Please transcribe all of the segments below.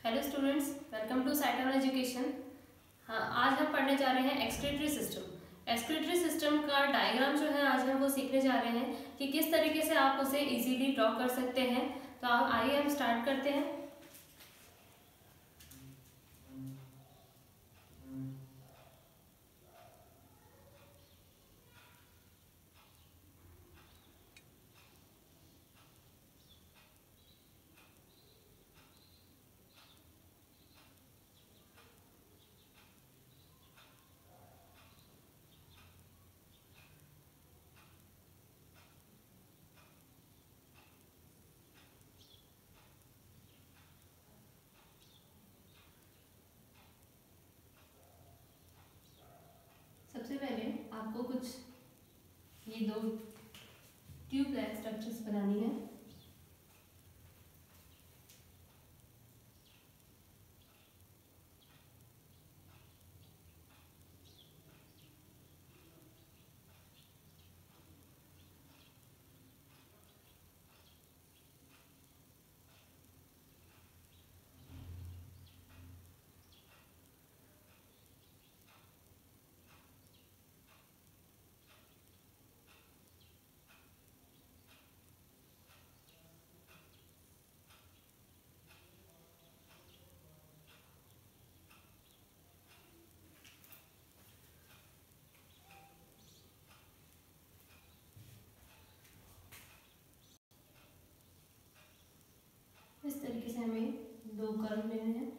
Hello students, welcome to Sciton education. हाँ, आज हम पढ़ने जा रहे हैं एक्सक्रीटरी सिस्टम। एक्सक्रीटरी सिस्टम का डायग्राम जो है आज हम वो सीखने जा रहे हैं कि किस तरीके से आप उसे इजीली ड्रॉ कर सकते हैं। तो आप आइए हम स्टार्ट करते हैं। सबसे पहले आपको कुछ ये दो ट्यूब लाइक स्ट्रक्चर्स बनानी है। इस तरीके से हमें दो कर्व लेने हैं।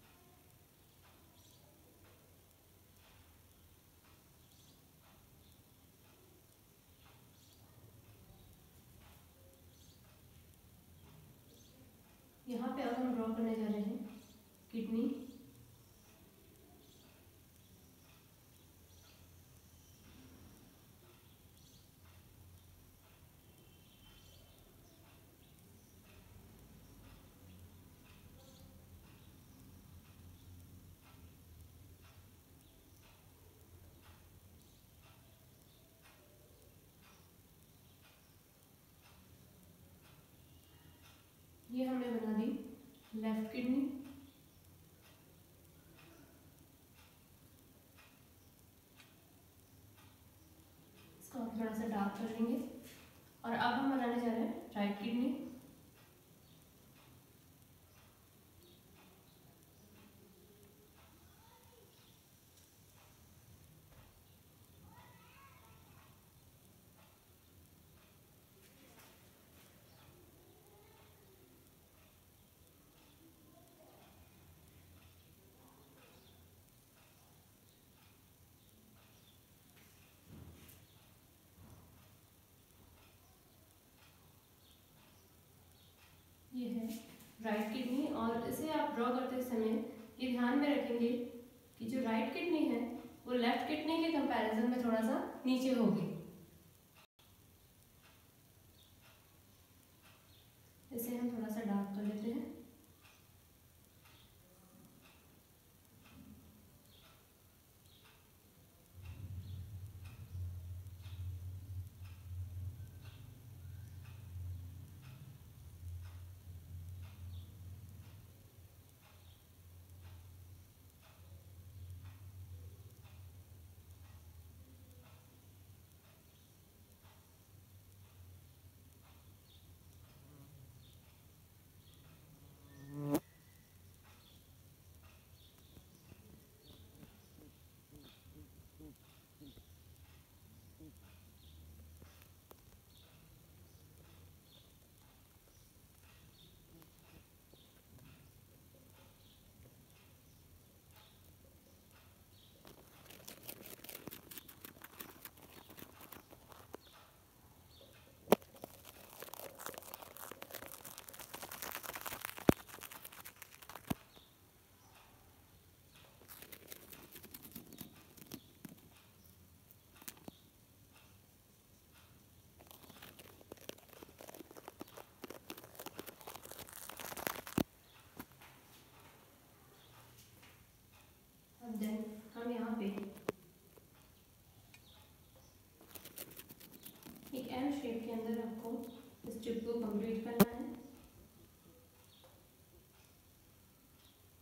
यहाँ पे अब हम ड्रॉ करने जा रहे हैं किडनी। ये हमने बना दी लेफ्ट किडनी। इसको आप थोड़ा सा डार्क कर लेंगे और अब हम बनाने जा रहे हैं राइट किडनी। ये है राइट किडनी और इसे आप ड्रॉ करते समय ये ध्यान में रखेंगे कि जो राइट किडनी है वो लेफ्ट किडनी के कंपैरिजन में थोड़ा सा नीचे होगी। इसे हम थोड़ा सा डार्क कर लेते हैं। देन हम यहाँ पे एक एम शेप के अंदर आपको इस ट्यूब को कंप्लीट करना है।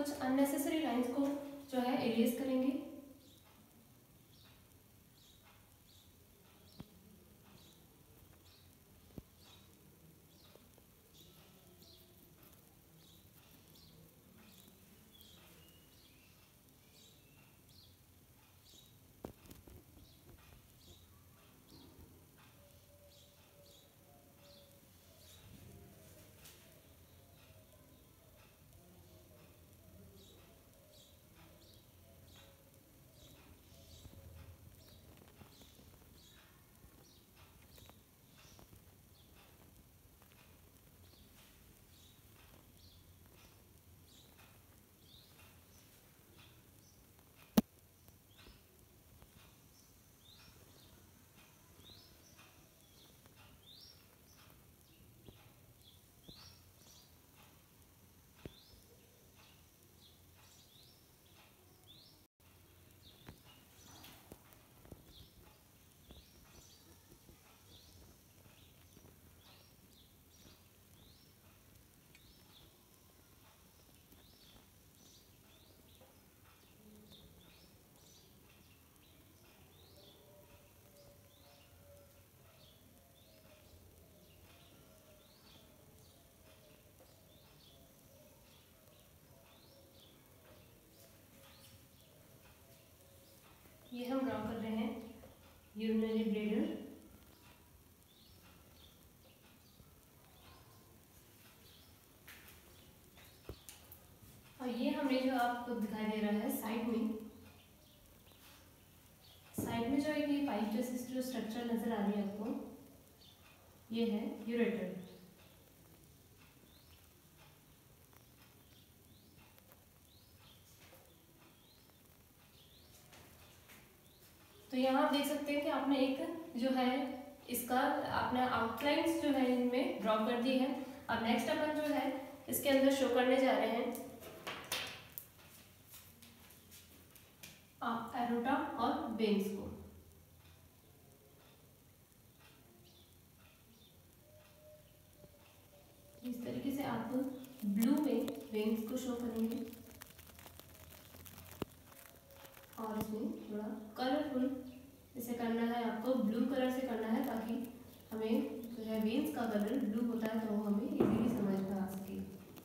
कुछ अननेसेसरी लाइंस को जो है इरेज करेंगे। ये हम ड्रॉ कर रहे हैं यूरिनरी ब्लैडर। और ये हमें जो आपको दिखाई दे रहा है साइड में जो एक ये पाइप जैसे जो स्ट्रक्चर नजर आ रही है आपको, ये है यूरेटर। तो यहाँ आप देख सकते हैं कि आपने एक जो है इसका आपने आउटलाइंस जो है इनमें ड्रॉ कर दी है। अब नेक्स्ट अपन जो है इसके अंदर शो करने जा रहे हैं एरोटा और वेन्स को। इस तरीके से आप ब्लू में वेन्स को शो करेंगे और इसमें थोड़ा कलरफुल इसे करना है, आपको ब्लू कलर से करना है ताकि हमें जो है वेन्स का कलर ब्लू होता है तो वो हमें इजीली समझ में आ सके।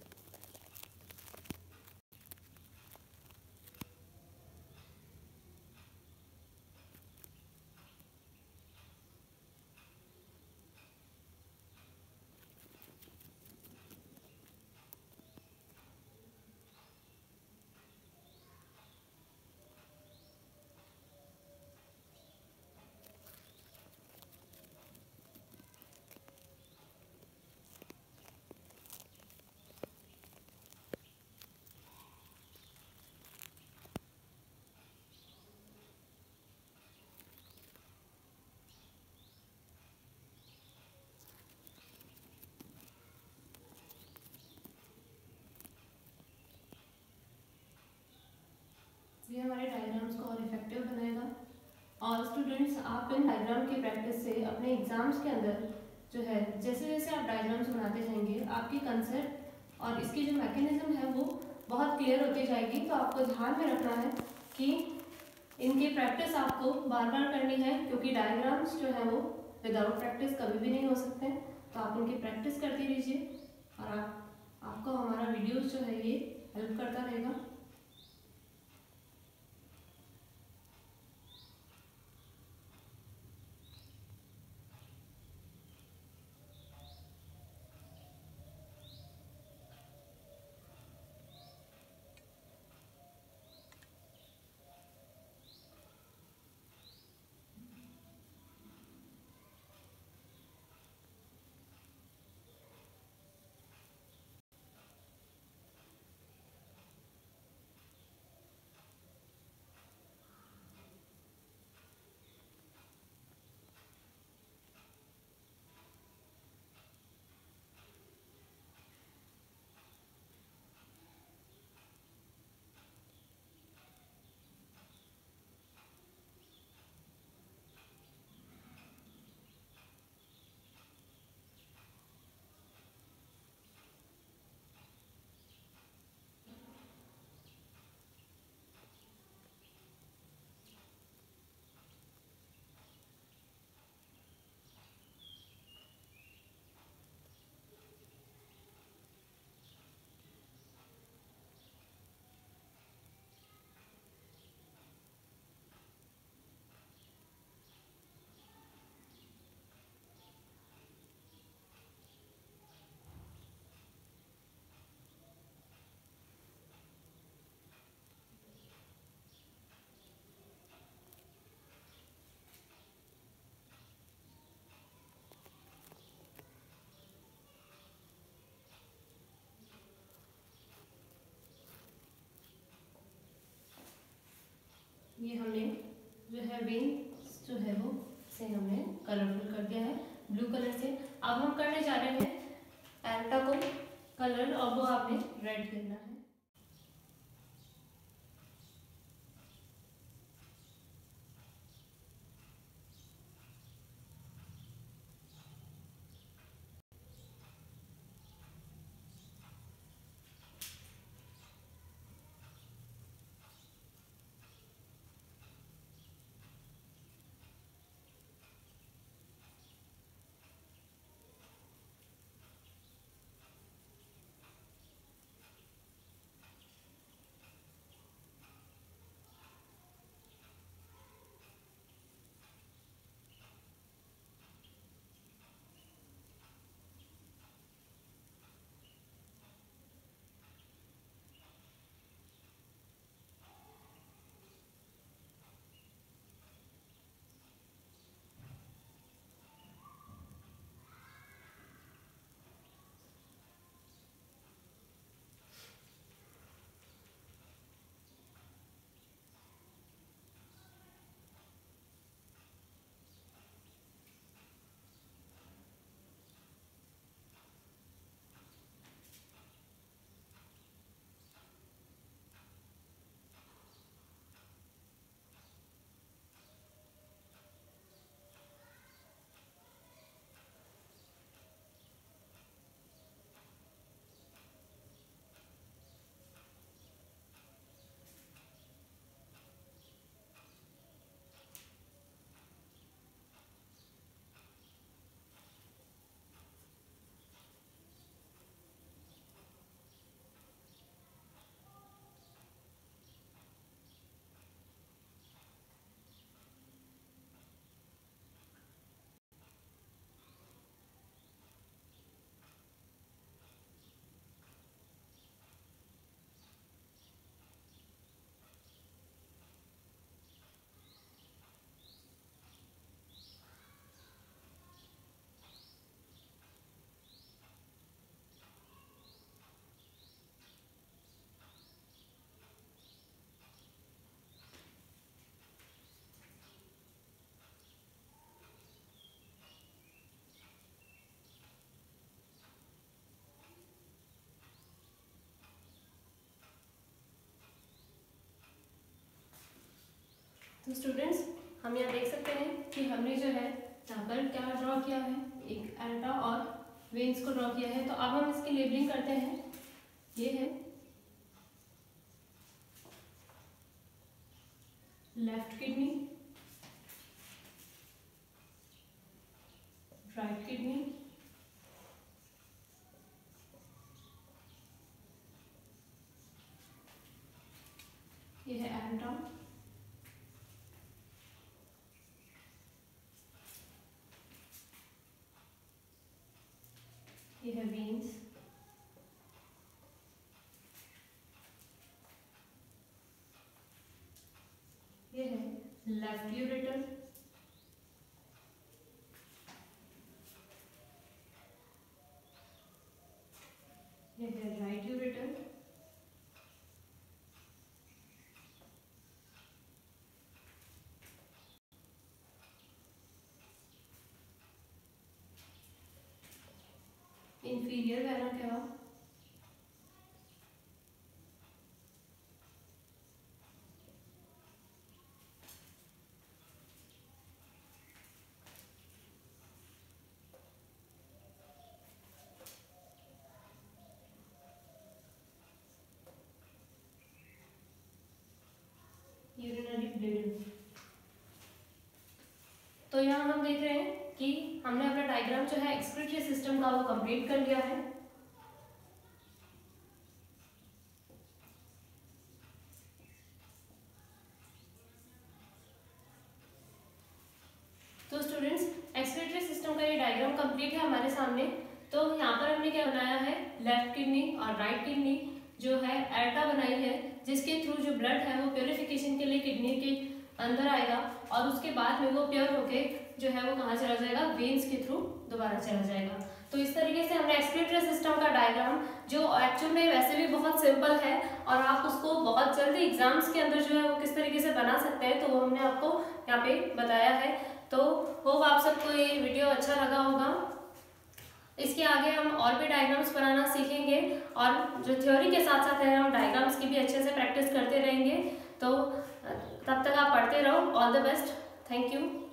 ये हमारे डायग्राम्स को और इफेक्टिव बनाएगा। और स्टूडेंट्स, आप इन डायग्राम की प्रैक्टिस से अपने एग्जाम्स के अंदर जो है जैसे जैसे आप डायग्राम्स बनाते जाएंगे आपकी कंसेप्ट और इसकी जो मैकेनिज्म है वो बहुत क्लियर होती जाएगी। तो आपको ध्यान में रखना है कि इनकी प्रैक्टिस आपको बार बार करनी है, क्योंकि डायग्राम्स जो है वो विदाउट प्रैक्टिस कभी भी नहीं हो सकते। तो आप इनकी प्रैक्टिस करते रहिए और आपको हमारा वीडियोस जो है ये हेल्प करता रहेगा। आपने रेड करना है। तो स्टूडेंट्स, हम यहाँ देख सकते हैं कि हमने जो है यहाँ पर क्या ड्रॉ किया है, एक एल्टा और वेन्स को ड्रॉ किया है। तो अब हम इसकी लेबलिंग करते हैं। ये है लेफ्ट किडनी, राइट किडनी, ये है एल्टा, ये है वेन्स, ये है लेफ्ट यूरेटर, ये है right ureter, inferior vena cava, urinary bladder. तो यहाँ हम देख रहे हैं कि हमने अपना डायग्राम जो है एक्सक्रीटरी सिस्टम का वो कंप्लीट कर लिया है। तो स्टूडेंट्स, एक्सक्रीटरी सिस्टम का ये डायग्राम कंप्लीट है हमारे सामने। तो यहाँ पर हमने क्या बनाया है, लेफ्ट किडनी और राइट किडनी जो है एल्टा बनाई है, जिसके थ्रू जो ब्लड है वो प्योरिफिकेशन के लिए किडनी के अंदर आएगा और उसके बाद में वो प्योर होके जो है वो कहाँ चला जाएगा, वेन्स के थ्रू दोबारा चला जाएगा। तो इस तरीके से हमने एक्सक्रीटरी सिस्टम का डायग्राम, जो एक्चुअल में वैसे भी बहुत सिंपल है और आप उसको बहुत जल्दी एग्जाम्स के अंदर जो है वो किस तरीके से बना सकते हैं, तो वो हमने आपको यहाँ पे बताया है। तो होप आप सबको ये वीडियो अच्छा लगा होगा। इसके आगे हम और भी डायग्राम्स बनाना सीखेंगे और जो थ्योरी के साथ साथ है हम डायग्राम्स की भी अच्छे से प्रैक्टिस करते रहेंगे। तो तब तक आप पढ़ते रहो। All the best. Thank you.